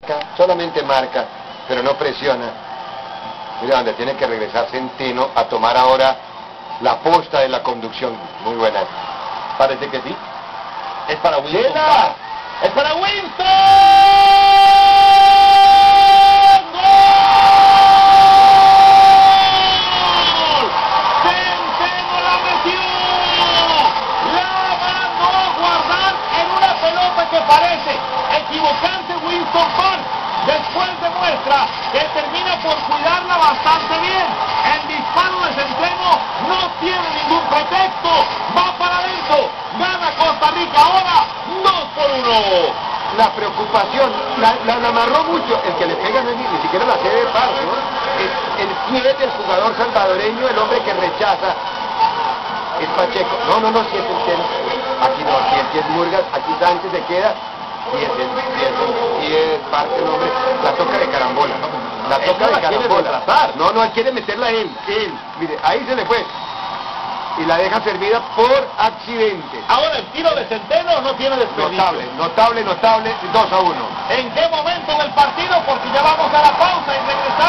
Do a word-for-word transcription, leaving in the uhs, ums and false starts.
solamente marca, pero no presiona. Mira donde tiene que regresar Centeno a tomar ahora la posta de la conducción. Muy buena. Parece que sí. Es para Winston. ¡Llega! ¡Es para Winston! Parece equivocarse Winston Park. Después demuestra que termina por cuidarla bastante bien. El disparo de Centeno no tiene ningún pretexto. Va para adentro. Gana Costa Rica ahora dos por uno. La preocupación, la, la, la amarró mucho. El que le pega no es ni, ni siquiera la sede de paro, ¿no? El, el pie del jugador salvadoreño, el hombre que rechaza, es Pacheco. No, no, no, si es el tema. Aquí no, aquí, aquí es Murgas, aquí Sánchez se queda. Y es, y es, y es parte el hombre, la toca de carambola, ¿no? La toca no de la carambola. No, no, él quiere meterla él, él. Mire, ahí se le fue. Y la deja servida por accidente. Ahora el tiro de Centeno no tiene desperdicio. Notable, notable, notable, dos a uno. ¿En qué momento del partido? Porque ya vamos a la pausa y regresamos.